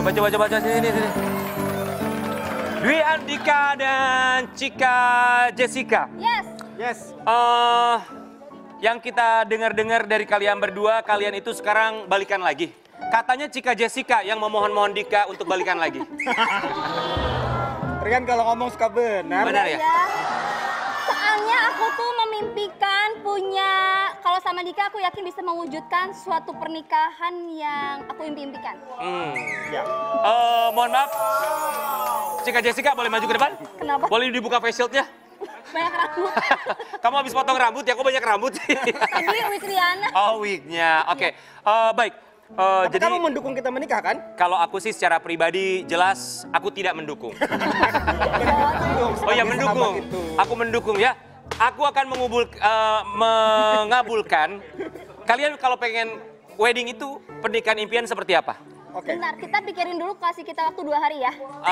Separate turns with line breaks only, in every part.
Coba sini. Dwi Andika dan Cika Jessica.
Yes.
Yang kita dengar dari kalian berdua, kalian itu sekarang balikan lagi. Katanya Cika Jessica yang memohon-mohon Dika untuk balikan lagi.
Rian kalau ngomong suka benar.
Benar ya?
Soalnya aku tuh memimpikan punya, kalau sama Dika aku yakin bisa mewujudkan suatu pernikahan yang aku impikan.
Ya.
Mohon maaf, Cika Jessica boleh maju ke depan?
Kenapa?
Boleh dibuka face shield-nya?
Banyak rambut.
Kamu habis potong rambut ya, kok banyak rambut sih?
Tadi wig Riana.
Oh, wig-nya. Oke, baik.
Tapi
Jadi
kamu mendukung kita menikah kan?
kalau aku sih secara pribadi jelas aku tidak mendukung. Oh ya, mendukung. Aku mendukung ya. Aku akan mengabulkan. Kalian kalau pengen wedding itu pernikahan impian seperti apa?
Oke.
Bentar, kita pikirin dulu, kasih kita waktu 2 hari ya.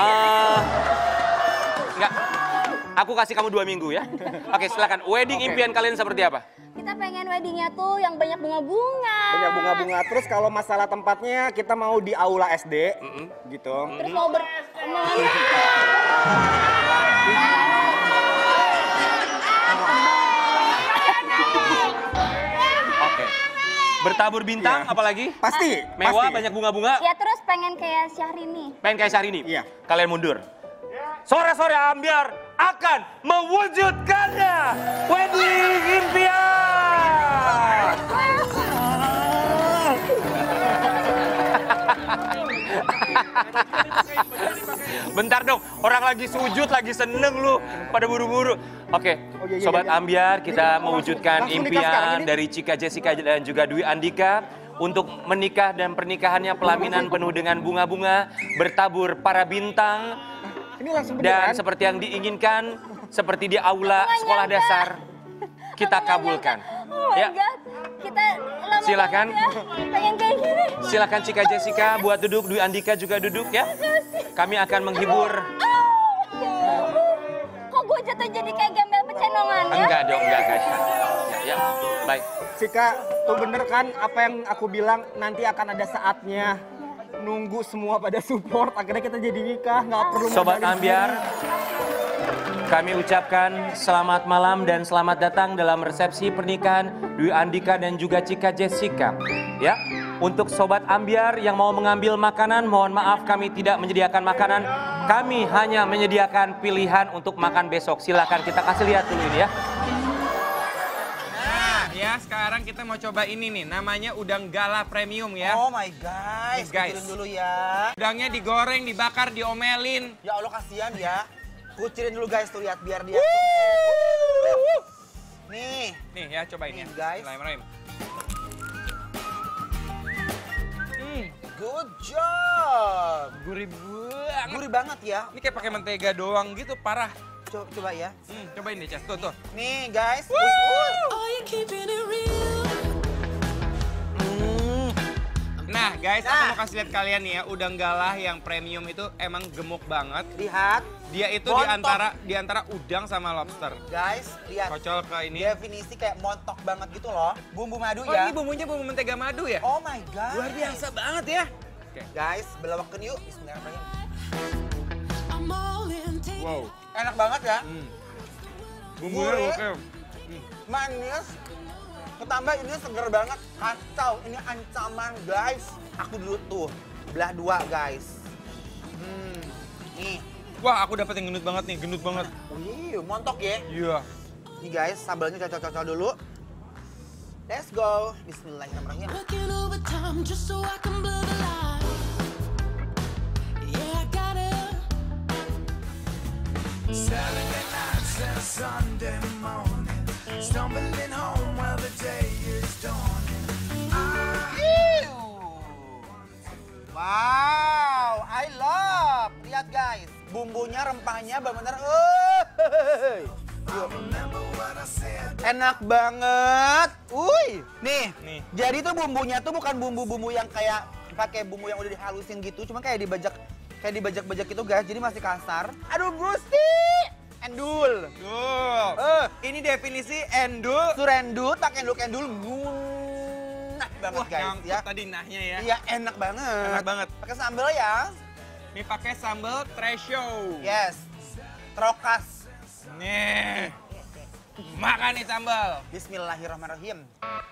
Enggak. Aku kasih kamu 2 minggu ya. Oke, silakan. Wedding impian kalian seperti apa?
Kita pengen weddingnya tuh yang banyak bunga-bunga.
Banyak bunga-bunga. Terus kalau masalah tempatnya kita mau di aula SD gitu.
Terus mau
Oke. Bertabur bintang apalagi?
Pasti.
Mewah,
pasti.
banyak bunga-bunga.
Ya terus pengen kayak Syahrini.
Pengen kayak Syahrini?
Iya.
Kalian mundur. Sore-sore Ambyar akan mewujudkannya. Wedding impian. Bentar dong, orang lagi sujud, lagi seneng lu. Pada buru-buru. Oke, Sobat Ambyar, kita mewujudkan impian dari Cika Jessica dan juga Dwi Andika. Untuk menikah dan pernikahannya pelaminan penuh dengan bunga-bunga, bertabur para bintang.
Ini langsung
Dan
beneran?
seperti yang diinginkan, seperti di aula sekolah dasar, kita kabulkan.
Oh my God, kita lama
Silakan.
banget ya. Pengen kayak gini.
Silakan Cika Jessica buat duduk, Dwi Andika juga duduk ya. Kami akan menghibur.
Kok gue jatuh jadi kayak gembel pecenongan ya?
Enggak dong, enggak. Ya, baik.
Cika, tuh bener kan apa yang aku bilang, nanti akan ada saatnya. Nunggu semua pada support, akhirnya kita jadi nikah, nggak perlu
Sobat
modalin
Ambyar,
sendiri.
kami ucapkan selamat malam dan selamat datang dalam resepsi pernikahan Dwi Andika dan juga Cika Jessica. Ya, untuk Sobat Ambyar yang mau mengambil makanan, mohon maaf kami tidak menyediakan makanan. Kami hanya menyediakan pilihan untuk makan besok. Silakan kita kasih lihat dulu ini ya.
Ya, sekarang kita mau coba ini nih, namanya udang gala premium ya.
Oh my guys,
Guys.
kucirin dulu ya.
Udangnya digoreng, dibakar, diomelin.
Ya Allah kasihan ya. Kucirin dulu guys tuh, lihat biar dia. Nih.
Nih ya, cobain ya.
Nih, guys.
Bismillahirrahmanirrahim.
Good job.
Gurih banget.
Gurih banget ya.
Ini kayak pakai mentega doang gitu, parah.
Coba ya.
Cobain deh, Cas. Tuh.
Nih guys.
Nah, guys, aku mau kasih lihat kalian nih ya, udang galah yang premium itu emang gemuk banget.
Lihat.
Dia itu
Montok.
di antara udang sama lobster.
Guys, lihat.
Kocol ke ini.
Definisi kayak montok banget gitu loh. Bumbu madu
Oh,
ya.
ini bumbunya bumbu mentega madu ya?
Oh my god.
Luar biasa banget ya.
Guys, belawakkan yuk. Bismillahirrahmanirrahim.
Wow.
Enak banget ya.
Bumbunya
Gurih.
oke.
Manis. Ketambah ini seger banget. Kacau, ini ancaman guys. Aku dulu tuh, belah 2 guys. Nih.
Wah, aku dapat yang gendut banget nih, gendut banget.
Wih, montok ya.
Iya.
Nih guys, sambalnya cocok-cocok dulu. Let's go. Bismillahirrahmanirrahim.
Working overtime just so I can blur the line. Yeah, I gotta.
Saturday nights and Sunday morning, stumbling home while the day is dawning.
Wow, I love. Lihat guys, bumbunya, rempahnya benar-benar enak banget. Nih. Jadi tuh bumbunya tuh bukan bumbu-bumbu yang kayak pakai bumbu yang udah dihalusin gitu, cuma kayak dibajak-bajak gitu guys. Jadi masih kasar. Aduh, Gusti. Endul.
Tuh. Ini definisi endul.
Surendul, tak endul-endul. Enak banget
Wah,
guys
nyangkut
ya.
tadi nahnya ya.
Iya, enak banget.
Enak banget.
Pakai sambal ya.
Ini pakai sambal tresho.
Yes. Trokas.
Nih. Makan nih sambal.
Bismillahirrahmanirrahim.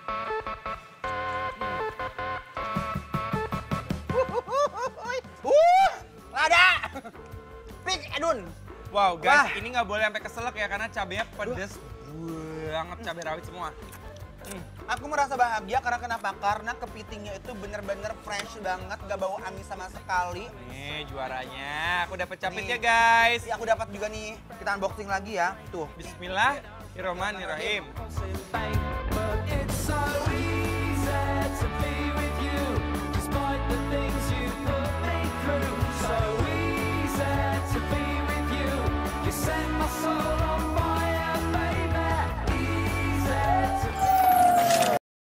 Lada. Pik edun.
Wow guys,
Wah.
ini nggak boleh sampai keselak ya karena cabenya pedes banget, cabai rawit semua.
Aku merasa bahagia karena kenapa? Karena kepitingnya itu bener-bener fresh banget, gak bau amis sama sekali.
Nih juaranya, aku dapat capitnya
Nih.
guys.
Aku dapat juga nih. Kita unboxing lagi ya. Tuh.
Bismillahirrahmanirrahim.